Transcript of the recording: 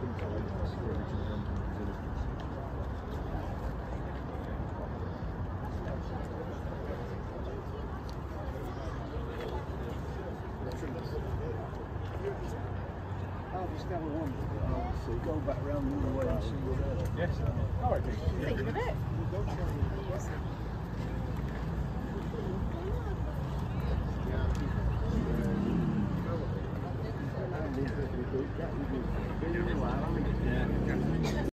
Just have a wander. So go back round the other way and see what else. Yes. All right. Thinking of it. Yeah.